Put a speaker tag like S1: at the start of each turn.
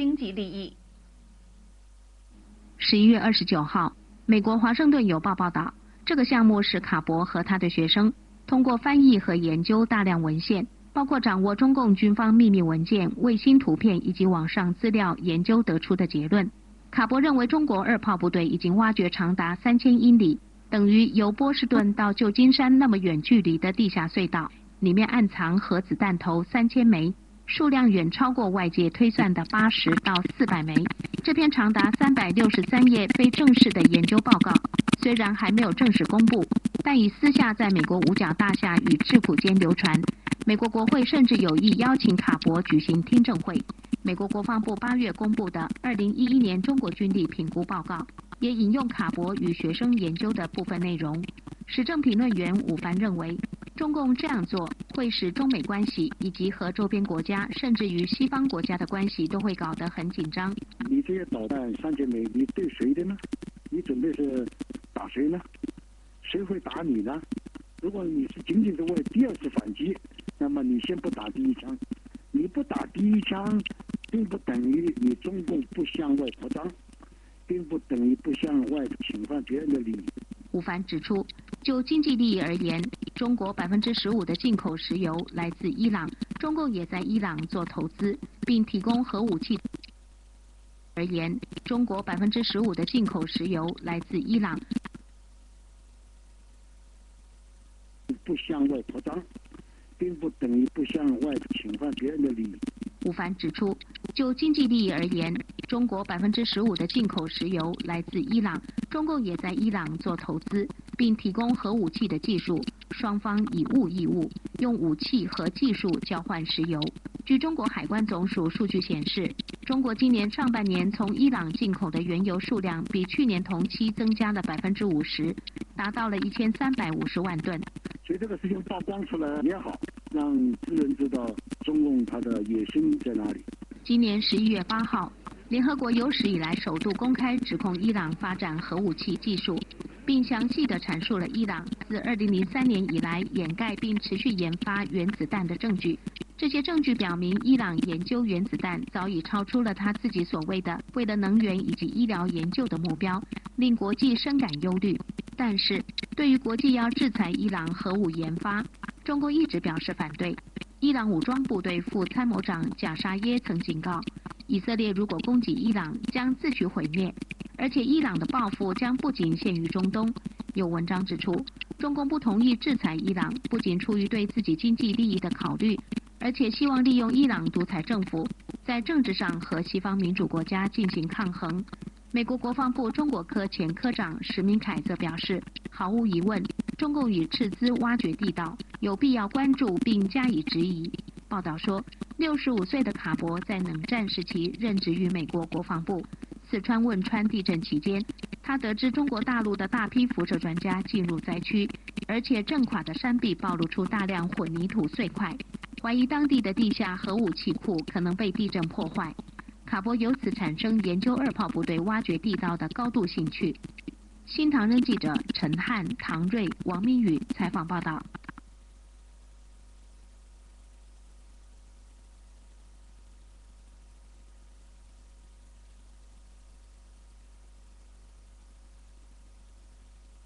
S1: 经济利益。
S2: 11月29号，美国《华盛顿邮报》报道，这个项目是卡博和他的学生通过翻译和研究大量文献，包括掌握中共军方秘密文件、卫星图片以及网上资料研究得出的结论。卡博认为，中国2炮部队已经挖掘长达3000英里，等于由波士顿到旧金山那么远距离的地下隧道，里面暗藏核子弹头3000枚，数量远超过外界推算的80到400枚。这篇长达363页非正式的研究报告，虽然还没有正式公布，但已私下在美国五角大厦与智库间流传。美国国会甚至有意邀请卡博举行听证会。美国国防部8月公布的2011年中国军力评估报告，也引用卡博与学生研究的部分内容。时政评论员伍凡认为，中共这样做会使中美关系以及和周边国家，甚至于西方国家的关系都会搞得很紧张。
S3: 你这些导弹3000枚，你对谁的呢？你准备是打谁呢？谁会打你呢？如果你是仅仅是为第二次反击，那么你先不打第一枪。你不打第一枪，并不等于你中共不向外扩张，并不等于不向外侵犯别人的利益。
S2: 伍凡指出，就经济利益而言，中国15%的进口石油来自伊朗，中共也在伊朗做投资，并提供核武器。而言，中国15%的进口石油来自伊朗，
S3: 不向外扩张，并不等于不向外侵犯别人的利益。
S2: 伍凡指出，就经济利益而言，中国15%的进口石油来自伊朗，中共也在伊朗做投资，并提供核武器的技术，双方以物易物，用武器和技术交换石油。据中国海关总署数据显示，中国今年上半年从伊朗进口的原油数量比去年同期增加了50%，达到了1350万吨。
S3: 所以这个事情曝光出来也好，让世人知道中共它的野心在哪里。
S2: 今年11月8号，联合国有史以来首度公开指控伊朗发展核武器技术，并详细地阐述了伊朗自2003年以来掩盖并持续研发原子弹的证据。这些证据表明，伊朗研究原子弹早已超出了他自己所谓的为了能源以及医疗研究的目标，令国际深感忧虑。但是，对于国际要制裁伊朗核武研发，中共一直表示反对。伊朗武装部队副参谋长贾沙耶曾警告，以色列如果攻击伊朗，将自取毁灭，而且伊朗的报复将不仅限于中东。有文章指出，中共不同意制裁伊朗，不仅出于对自己经济利益的考虑，而且希望利用伊朗独裁政府在政治上和西方民主国家进行抗衡。美国国防部中国科前科长石明凯则表示，毫无疑问，中共已斥资挖掘地道，有必要关注并加以质疑。报道说，65岁的卡博在冷战时期任职于美国国防部。四川汶川地震期间，他得知中国大陆的大批辐射专家进入灾区，而且震垮的山壁暴露出大量混凝土碎块，怀疑当地的地下核武器库可能被地震破坏。卡博由此产生研究2炮部队挖掘地道的高度兴趣。新唐人记者陈汉、唐瑞、王明宇采访报道。